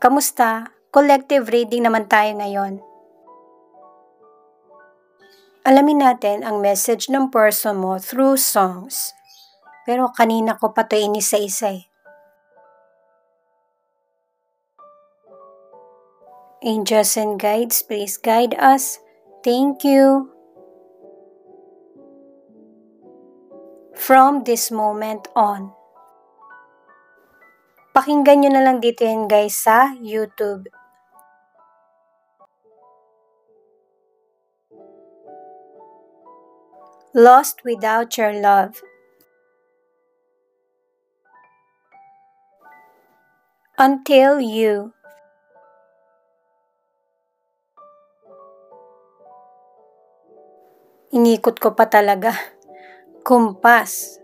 Kamusta? Collective reading naman tayo ngayon. Alamin natin ang message ng person mo through songs. Pero kanina ko pa ito inisa-isa eh. Angels and guides, please guide us. Thank you. From this moment on. Pakinggan nyo na lang dito yan guys sa YouTube. Lost without your love. Until you. Inikot ko pa talaga. Kumpas.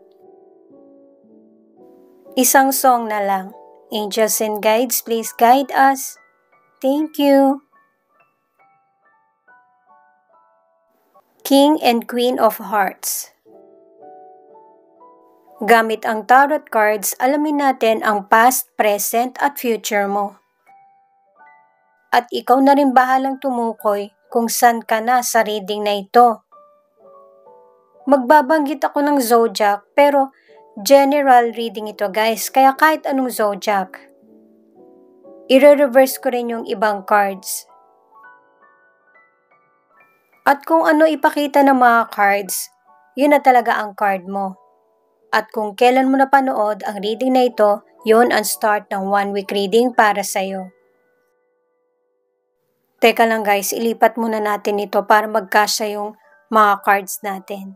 Isang song na lang. Angels and guides, please guide us. Thank you. King and Queen of Hearts. Gamit ang tarot cards, alamin natin ang past, present at future mo. At ikaw na rin bahalang tumukoy kung saan ka na sa reading na ito. Magbabanggit ako ng zodiac pero general reading ito guys, kaya kahit anong zodiac. I-reverse ko rin yung ibang cards. At kung ano ipakita ng mga cards, yun na talaga ang card mo. At kung kailan mo napanood ang reading na ito, yun ang start ng 1 week reading para sa'yo. Teka lang guys, ilipat muna natin ito para magkasya yung mga cards natin.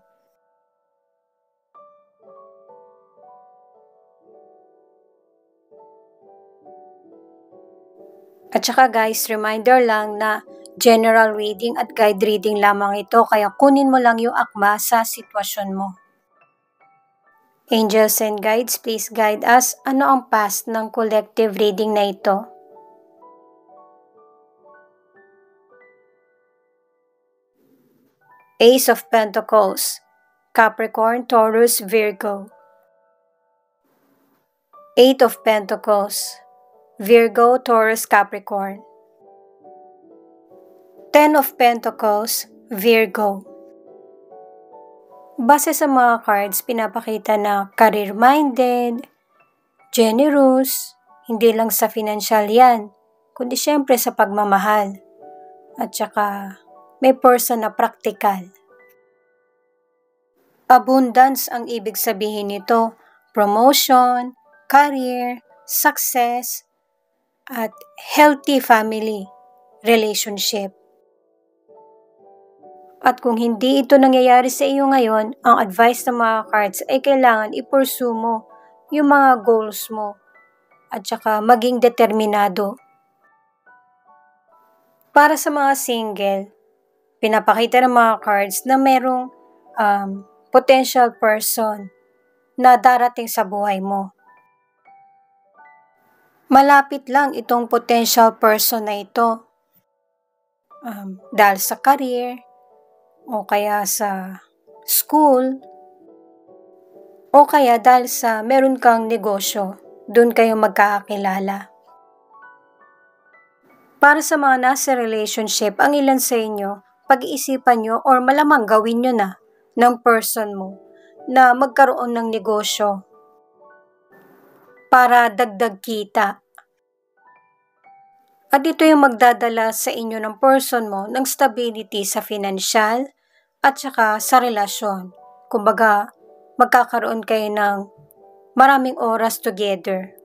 At saka guys, reminder lang na general reading at guide reading lamang ito, kaya kunin mo lang yung akma sa sitwasyon mo. Angels and guides, please guide us. Ano ang past ng collective reading na ito? Ace of Pentacles, Capricorn, Taurus, Virgo. Eight of Pentacles, Virgo, Taurus, Capricorn. 10 of Pentacles, Virgo. Base sa mga cards, pinapakita na career-minded, generous, hindi lang sa financial yan, kundi syempre sa pagmamahal. At saka may person na practical. Abundance ang ibig sabihin nito, promotion, career, success, at healthy family relationship. At kung hindi ito nangyayari sa iyo ngayon, ang advice ng mga cards ay kailangan i-pursue mo yung mga goals mo at saka maging determinado. Para sa mga single, pinapakita ng mga cards na merong potential person na darating sa buhay mo. Malapit lang itong potential person na ito dahil sa career, o kaya sa school, o kaya dahil sa meron kang negosyo, doon kayo magkakakilala. Para sa mga nasa relationship, ang ilan sa inyo, pag-iisipan nyo or malamang gawin nyo na ng person mo na magkaroon ng negosyo para dagdag kita. At ito yung magdadala sa inyo ng person mo ng stability sa financial at saka sa relasyon. Kumbaga, magkakaroon kayo ng maraming oras together.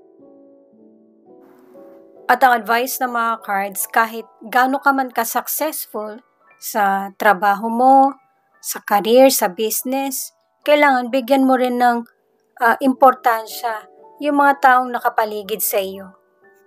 At ang advice ng mga cards, kahit gaano ka man ka-successful sa trabaho mo, sa career, sa business, kailangan bigyan mo rin ng importansya yung mga taong nakapaligid sa iyo.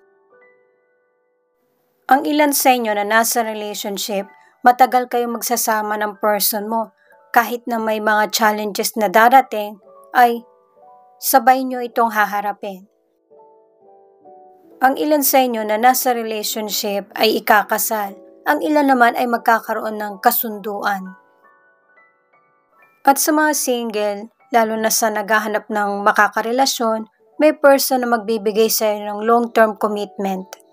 Ang ilan sa inyo na nasa relationship, matagal kayong magsasama ng person mo. Kahit na may mga challenges na darating, ay sabay nyo itong haharapin. Ang ilan sa inyo na nasa relationship ay ikakasal. Ang ilan naman ay magkakaroon ng kasunduan. At sa mga single, lalo na sa naghahanap ng makakarelasyon, may person na magbibigay sa iyo ng long-term commitment.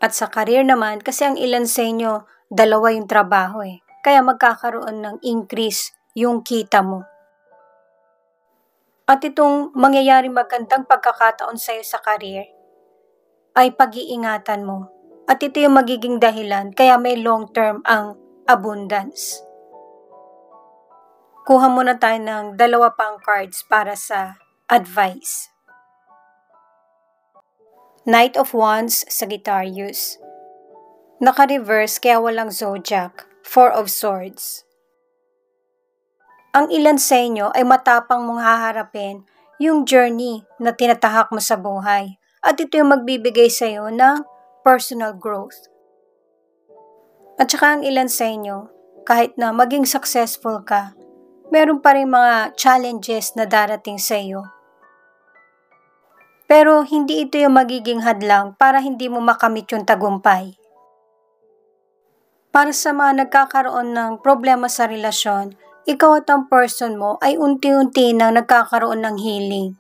At sa career naman, kasi ang ilan sa inyo, dalawa yung trabaho Kaya magkakaroon ng increase yung kita mo. At itong mangyayaring magandang pagkakataon sa iyo sa career ay pag-iingatan mo. At ito yung magiging dahilan kaya may long term ang abundance. Kuha muna tayo ng dalawa pang cards para sa advice. Knight of Wands, Sagittarius. Naka-reverse kaya walang zodiac. Four of Swords. Ang ilan sa inyo ay matapang mong haharapin yung journey na tinatahak mo sa buhay. At ito yung magbibigay sa iyo ng personal growth. At saka ang ilan sa inyo, kahit na maging successful ka, meron pa rin mga challenges na darating sa iyo. Pero hindi ito yung magiging hadlang para hindi mo makamit yung tagumpay. Para sa mga nagkakaroon ng problema sa relasyon, ikaw at ang person mo ay unti-unti nang nagkakaroon ng healing.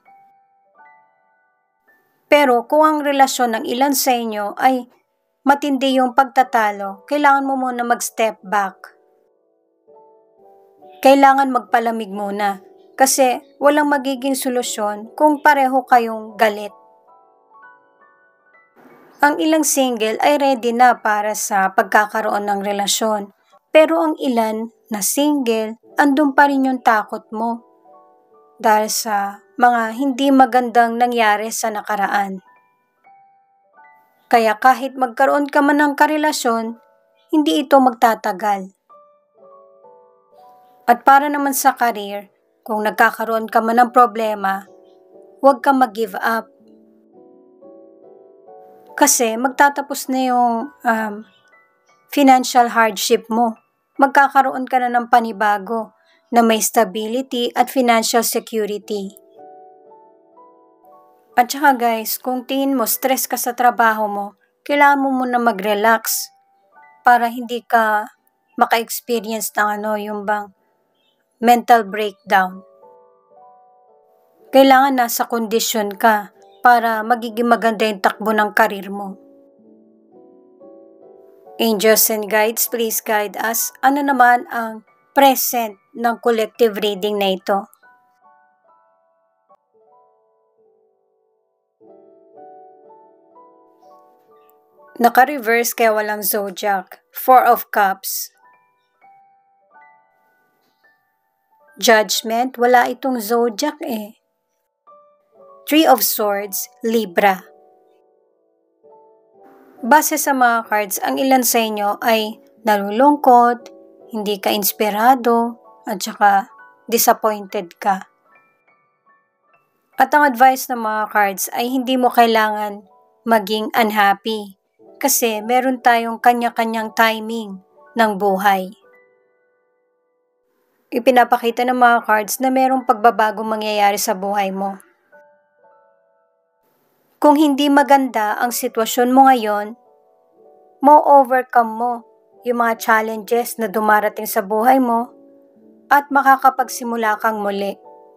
Pero kung ang relasyon ng ilan sa inyo ay matindi yung pagtatalo, kailangan mo muna mag-step back. Kailangan magpalamig muna kasi walang magiging solusyon kung pareho kayong galit. Ang ilang single ay ready na para sa pagkakaroon ng relasyon. Pero ang ilan na single, andun pa rin yung takot mo dahil sa mga hindi magandang nangyari sa nakaraan. Kaya kahit magkaroon ka man ng karelasyon, hindi ito magtatagal. At para naman sa career, kung nagkakaroon ka man ng problema, huwag kang mag-give up. Kasi magtatapos na yung financial hardship mo. Magkakaroon ka na ng panibago na may stability at financial security. At saka guys, kung tingin mo stress ka sa trabaho mo, kailangan mo muna mag-relax para hindi ka maka-experience ng yung bang mental breakdown. Kailangan nasa kondisyon ka para magiging maganda yung takbo ng karir mo. Angels and guides, please guide us. Ano naman ang present ng collective reading na ito? Naka-reverse kaya walang zodiac. Four of Cups. Judgment, wala itong zodiac Three of Swords, Libra. Base sa mga cards, ang ilan sa inyo ay nalulungkot, hindi ka inspirado, at saka disappointed ka. At ang advice ng mga cards ay hindi mo kailangan maging unhappy kasi meron tayong kanya-kanyang timing ng buhay. Ipinapakita ng mga cards na merong pagbabagong mangyayari sa buhay mo. Kung hindi maganda ang sitwasyon mo ngayon, ma-overcome mo yung mga challenges na dumarating sa buhay mo at makakapagsimula kang muli.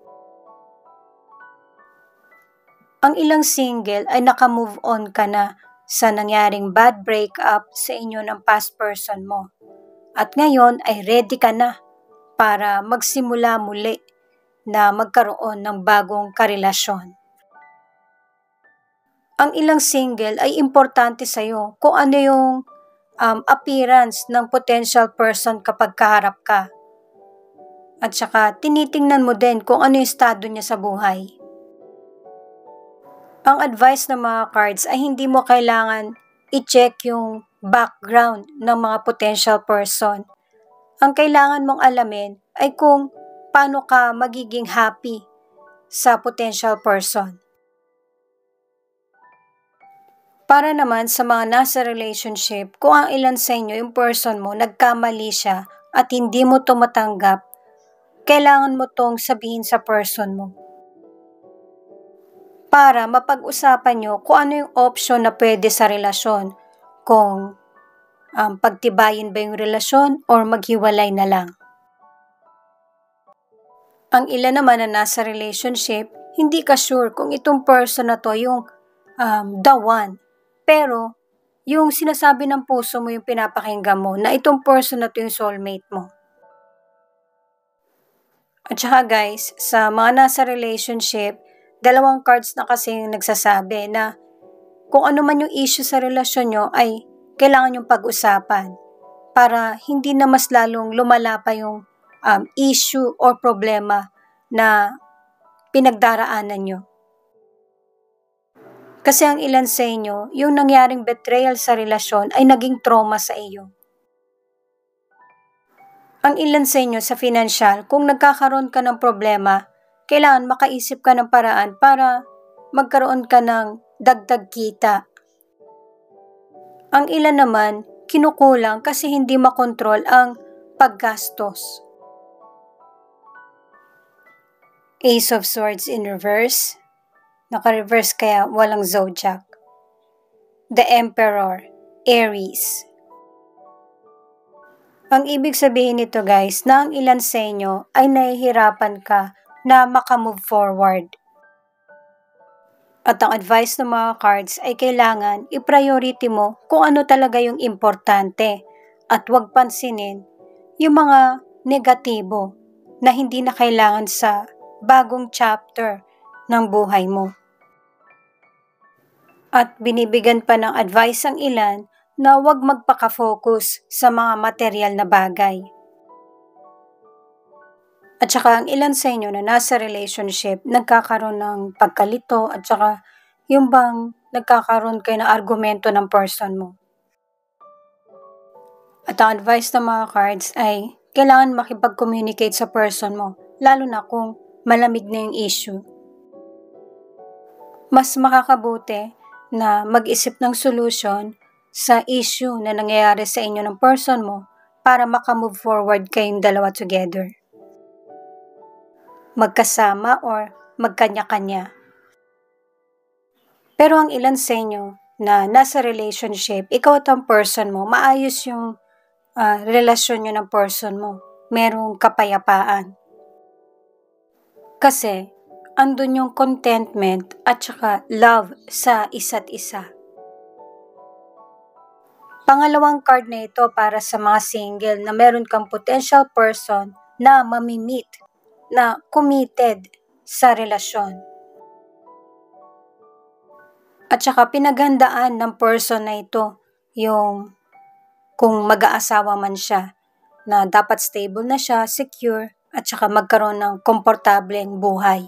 Ang ilang single ay naka-move on ka na sa nangyaring bad breakup sa inyo ng past person mo. At ngayon ay ready ka na para magsimula muli na magkaroon ng bagong karelasyon. Ang ilang single ay importante sa iyo kung ano yung appearance ng potential person kapag kaharap ka. At saka tinitingnan mo din kung ano yung estado niya sa buhay. Ang advice ng mga cards ay hindi mo kailangan i-check yung background ng mga potential person. Ang kailangan mong alamin ay kung paano ka magiging happy sa potential person. Para naman sa mga nasa relationship, kung ang ilan sa inyo yung person mo, nagkamali siya at hindi mo tumatanggap, kailangan mo tong sabihin sa person mo. Para mapag-usapan nyo kung ano yung option na pwede sa relasyon. Kung pagtibayin ba yung relasyon or maghiwalay na lang. Ang ilan naman na nasa relationship, hindi ka sure kung itong person na to yung the one. Pero yung sinasabi ng puso mo yung pinapakinggan mo na itong person na to yung soulmate mo. At saka guys, sa mga nasa relationship, 2 cards na kasi yung nagsasabi na kung ano man yung issue sa relasyon nyo ay kailangan yung pag-usapan para hindi na mas lalong lumala pa yung issue or problema na pinagdaraanan nyo. Kasi ang ilan sa inyo, yung nangyaring betrayal sa relasyon ay naging trauma sa iyo. Ang ilan sa inyo sa financial, kung nagkakaroon ka ng problema, kailangan makaisip ka ng paraan para magkaroon ka ng dagdag kita. Ang ilan naman, kinukulang kasi hindi makontrol ang paggastos. Ace of Swords in reverse. Naka-reverse kaya walang zodiac. The Emperor, Aries. Ang ibig sabihin nito guys, na ang ilan sa inyo ay nahihirapan ka na makamove forward. At ang advice ng mga cards ay kailangan i-priority mo kung ano talaga yung importante at huwag pansinin yung mga negatibo na hindi na kailangan sa bagong chapter ng buhay mo. At binibigyan pa ng advice ang ilan na huwag magpaka-focus sa mga material na bagay. At saka ang ilan sa inyo na nasa relationship, nagkakaroon ng pagkalito at saka yung bang nagkakaroon kayo ng argumento ng person mo. At ang advice ng mga cards ay kailangan makipag-communicate sa person mo, lalo na kung malamig na yung issue. Mas makakabuti na mag-isip ng solution sa issue na nangyayari sa inyo ng person mo para makamove forward kayong dalawa together. Magkasama or magkanya-kanya. Pero ang ilan sa inyo na nasa relationship, ikaw at ang person mo, maayos yung relasyon nyo ng person mo. Merong kapayapaan. Kasi, andun yung contentment at saka love sa isa't isa. Pangalawang card na ito para sa mga single na meron kang potential person na mamimit, na committed sa relasyon. At saka pinaghandaan ng person na ito yung kung mag-aasawa man siya na dapat stable na siya, secure, at saka magkaroon ng komportableng buhay.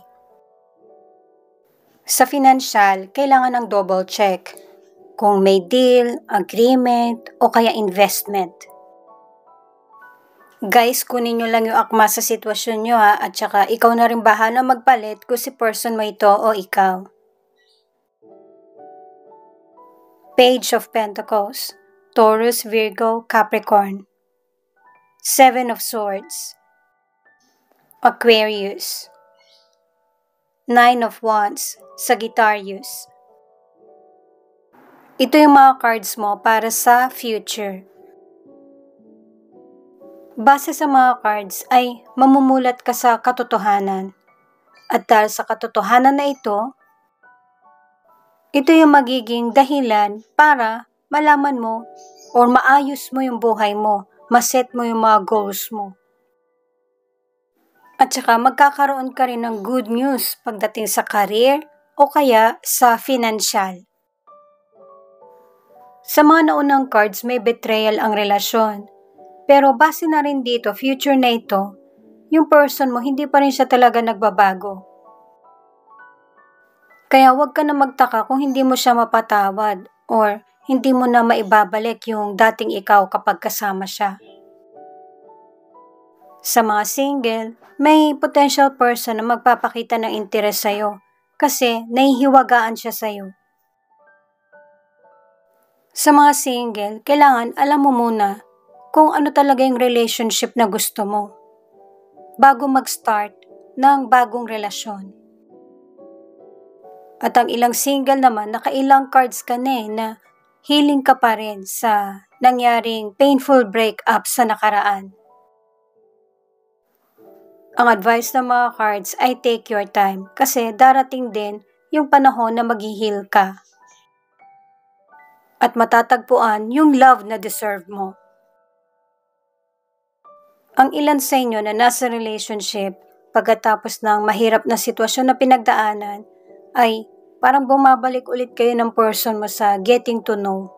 Sa financial, kailangan ng double check kung may deal, agreement, o kaya investment. Guys, kunin nyo lang yung akma sa sitwasyon nyo ha, at saka ikaw na rin bahala magpalit kung si person mo ito o ikaw. Page of Pentacles, Taurus, Virgo, Capricorn. 7 of Swords, Aquarius. 9 of Wands, Sagittarius. Ito yung mga cards mo para sa future. Base sa mga cards ay mamumulat ka sa katotohanan. At dahil sa katotohanan na ito yung magiging dahilan para malaman mo or maayos mo yung buhay mo, maset mo yung mga goals mo. At saka magkakaroon ka rin ng good news pagdating sa career o kaya sa financial. Sa mga naunang cards, may betrayal ang relasyon. Pero base na rin dito, future na ito, yung person mo, hindi pa rin siya talaga nagbabago. Kaya huwag ka na magtaka kung hindi mo siya mapatawad or hindi mo na maibabalik yung dating ikaw kapag kasama siya. Sa mga single, may potential person na magpapakita ng interes sa'yo kasi nahihiwagaan siya sa'yo. Sa mga single, kailangan alam mo muna kung ano talaga yung relationship na gusto mo bago mag-start ng bagong relasyon. At ang ilang single naman, nakailang cards ka na healing ka pa rin sa nangyaring painful breakup sa nakaraan. Ang advice ng mga cards ay take your time kasi darating din yung panahon na mag-heal ka. at matatagpuan yung love na deserve mo. Ang ilan sa inyo na nasa relationship pagkatapos ng mahirap na sitwasyon na pinagdaanan ay parang bumabalik ulit kayo ng person mo sa getting to know.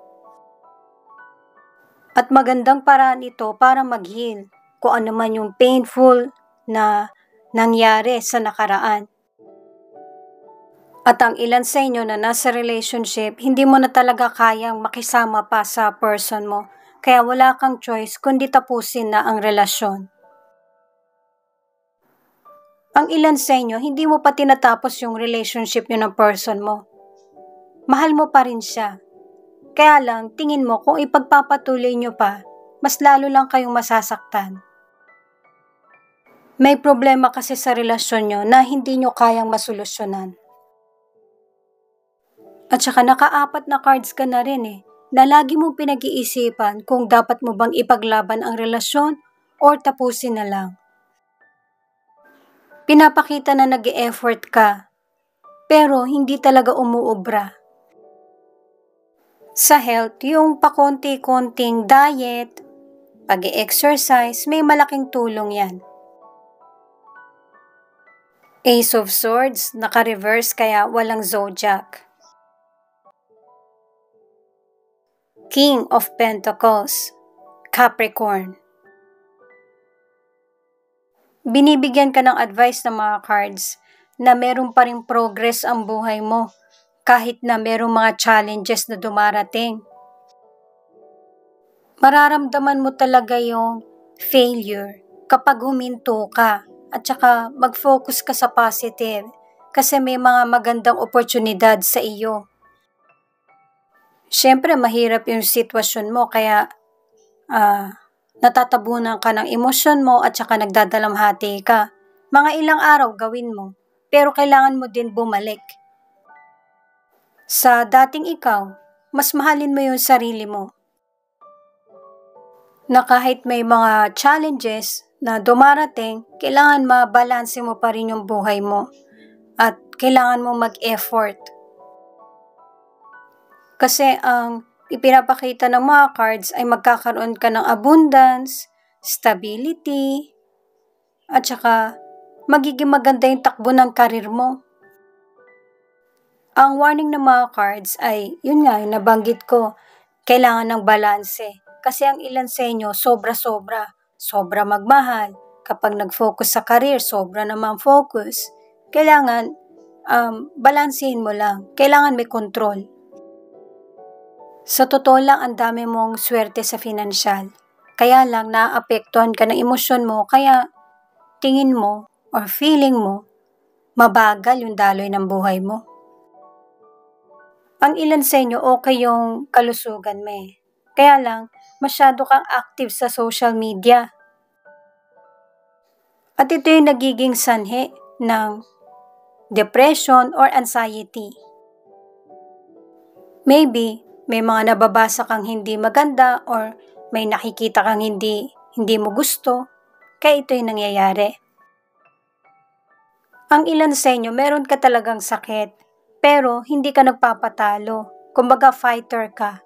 At magandang paraan ito para mag-heal kung ano man yung painful na nangyari sa nakaraan. At ang ilan sa inyo na nasa relationship, hindi mo na talaga kayang makisama pa sa person mo. Kaya wala kang choice kundi tapusin na ang relasyon. Ang ilan sa inyo, hindi mo pa tinatapos yung relationship nyo ng person mo. Mahal mo pa rin siya. Kaya lang, tingin mo kung ipagpapatuloy nyo pa, mas lalo lang kayong masasaktan. May problema kasi sa relasyon nyo na hindi nyo kayang masolusyonan. At saka nakaapat na cards ka na rin na lagi mong pinag-iisipan kung dapat mo bang ipaglaban ang relasyon or tapusin na lang. Pinapakita na nag-e-effort ka, pero hindi talaga umuubra. Sa health, yung pakonti-konting diet, pag-e-exercise, may malaking tulong yan. Ace of Swords, naka-reverse kaya walang zodiac. King of Pentacles, Capricorn. Binibigyan ka ng advice ng mga cards na meron pa ring progress ang buhay mo kahit na merong mga challenges na dumarating. Mararamdaman mo talaga yung failure kapag huminto ka at saka mag-focus ka sa positive kasi may mga magandang oportunidad sa iyo. Siyempre, mahirap yung sitwasyon mo kaya natatabunan ka ng emosyon mo at saka nagdadalamhati ka. Mga ilang araw gawin mo, pero kailangan mo din bumalik. Sa dating ikaw, mas mahalin mo yung sarili mo. Na kahit may mga challenges na dumarating, kailangan mabalanse mo pa rin yung buhay mo at kailangan mo mag-effort. Kasi ang ipinapakita ng mga cards ay magkakaroon ka ng abundance, stability, at saka magiging maganda yung takbo ng karir mo. Ang warning ng mga cards ay, yun nga, yung nabanggit ko, kailangan ng balanse. Kasi ang ilan sa inyo, sobra magmahal. Kapag nag-focus sa career, sobra naman focus. Kailangan, balansehin mo lang. Kailangan may control. Sa totoo lang, ang dami mong swerte sa financial. Kaya lang, naapektuhan ka ng emosyon mo, kaya tingin mo or feeling mo, mabagal yung daloy ng buhay mo. Ang ilan sa inyo, okay yung kalusugan mo Kaya lang, masyado kang active sa social media. At ito yung nagiging sanhi ng depression or anxiety. Maybe, may mga nababasa kang hindi maganda or may nakikita kang hindi mo gusto, kaya ito yung nangyayari. Ang ilan sa inyo, meron ka talagang sakit, pero hindi ka nagpapatalo. Kumbaga, fighter ka.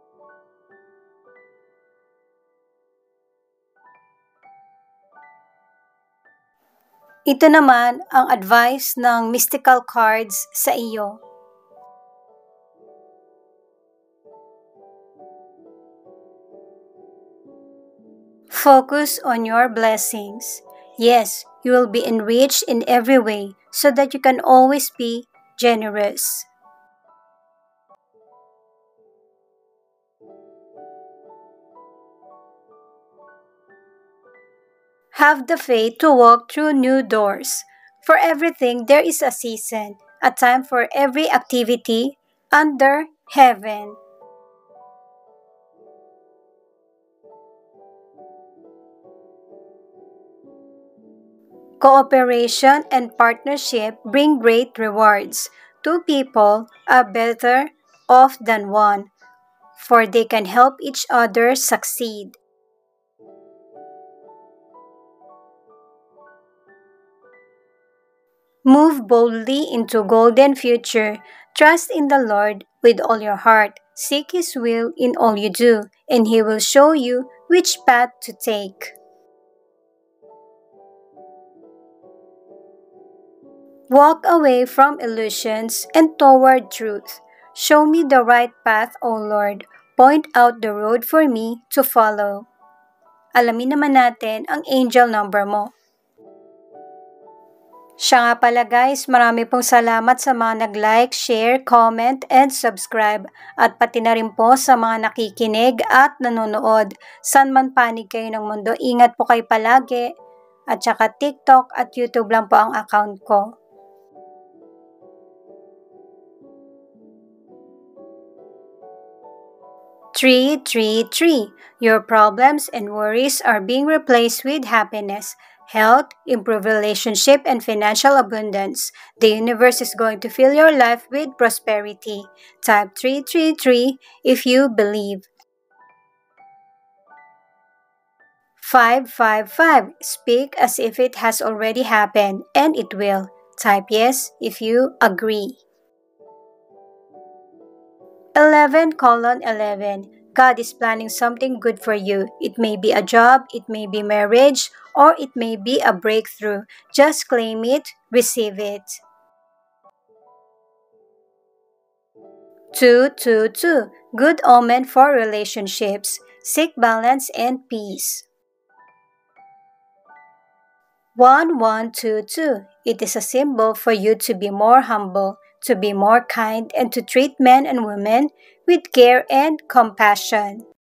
Ito naman ang advice ng mystical cards sa iyo. Focus on your blessings. Yes, you will be enriched in every way so that you can always be generous. Have the faith to walk through new doors. For everything, there is a season, a time for every activity under heaven. Cooperation and partnership bring great rewards. Two people are better off than one, for they can help each other succeed. Move boldly into golden future. Trust in the Lord with all your heart. Seek His will in all you do, and He will show you which path to take. Walk away from illusions and toward truth. Show me the right path, O Lord. Point out the road for me to follow. Alamin naman natin ang angel number mo. Siya nga pala guys, marami pong salamat sa mga nag-like, share, comment, and subscribe. At pati na rin po sa mga nakikinig at nanonood. San man panig kayo ng mundo, ingat po kayo palagi. At saka TikTok at YouTube lang po ang account ko. Three, 3. Your problems and worries are being replaced with happiness, health, improved relationship, and financial abundance. The universe is going to fill your life with prosperity. Type 333 if you believe. 5. Speak as if it has already happened, and it will. Type yes if you agree. 11:11. God is planning something good for you. It may be a job, it may be marriage, or it may be a breakthrough. Just claim it, receive it. 2. Good omen for relationships. Seek balance and peace. 1122. It is a symbol for you to be more humble, to be more kind, and to treat men and women with care and compassion.